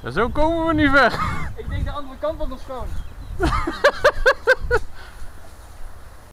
Zo komen we niet weg. Ik denk de andere kant was nog schoon.